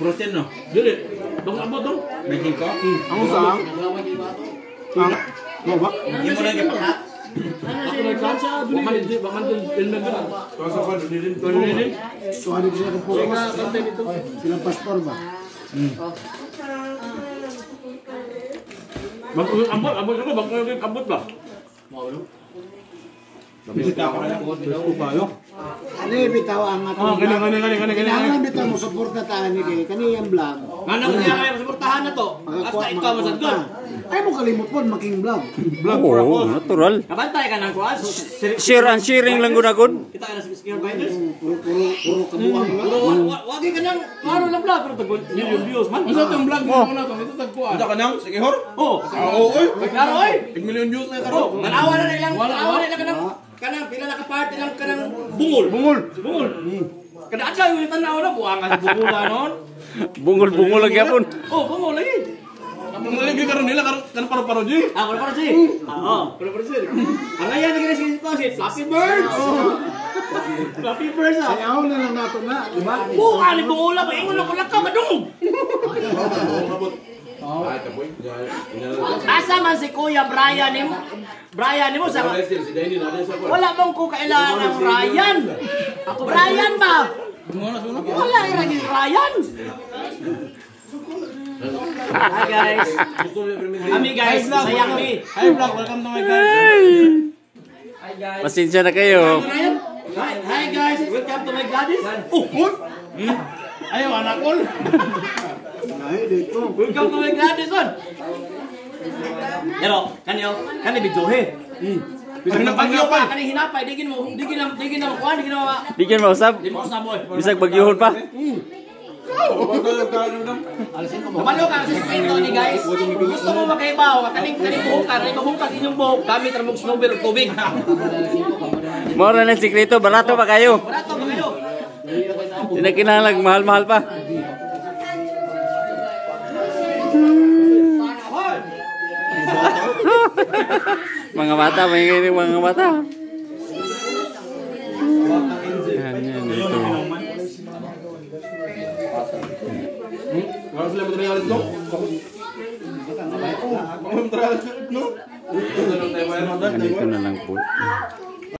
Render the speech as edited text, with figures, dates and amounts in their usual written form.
protein no. Dili. Dong abot dong. Making ko. Ang usang. Mo ba? Hindi mo lang ipakat. Ako may kansa. Baman din ilmen ka. Kasi pa din. So ano siya kung puro silang pastor ba? Abot ko abot ba? Bisita ko na ko kayo. Ano bitaw ang ato? Gani. Kailangan bitaw mo suporta taan ni kay kani ang vlog. Nganong niya kaya suportahan na to? Basta ikaw masagdon. Ay mo kalimot po making vlog. Oo, natural. Kabantay ka ng kuan. Share and sharing lang gunagod. Kita ka na sa Scare Binders. Puro kabuang lang. Wagi ka nang klaro lang vlog pero tagbo million views man. Ano tong vlog mo na to? Ito tagpuan. Ito kanang sige hor. Oh. Oy. Klaro oy. 1 million views na karo. Manawa na ilang. Manawa na ilang kanang pila na ka party lang kanang bungol. Kada adlaw yung tanaw na buangan sa bungola noon. Bungol-bungol lagi apon. Oh, bungol lagi. Ang lagi karon nila kan paro-paro ji. Paro si. Paro si. Ang ayan naging si Flappy Birds. Flappy Birds ah. Ayaw na lang nato na, di ba? Bukan ni bungola ba ingon ko lang ka madung. Asa man si Kuya Brian mo sa wala bang ko kailangan ng Ryan? Ako Brian ba? Wala lagi Ryan. Hi guys. Guys, sayang mi. Hi vlog, welcome to my guys. Hi guys. Pasensya na kayo. Hi guys, welcome to my Gladys. Ayo anak ko. Ay dito. Welcome to my Gladys son. Pero kani bidyohe. Bisag na bagyo pa, kani hinapay, digin mo kuan, digin mo. Di ka mausap. Di mo sa boy. Bisag bagyuhon pa. Kabalo ka sa spento ni guys. Kung gusto mo makaibaw, kaning buhok inyong buhok, gamit ra mong snowball ug tubig. Mora na sikreto, barato pa kayo. Barato ba kayo? Di na kinahanglan mahal-mahal pa. Mga bata, may mga bata. Yan ito. Wala sila material ito. Material no? Ganito na lang po.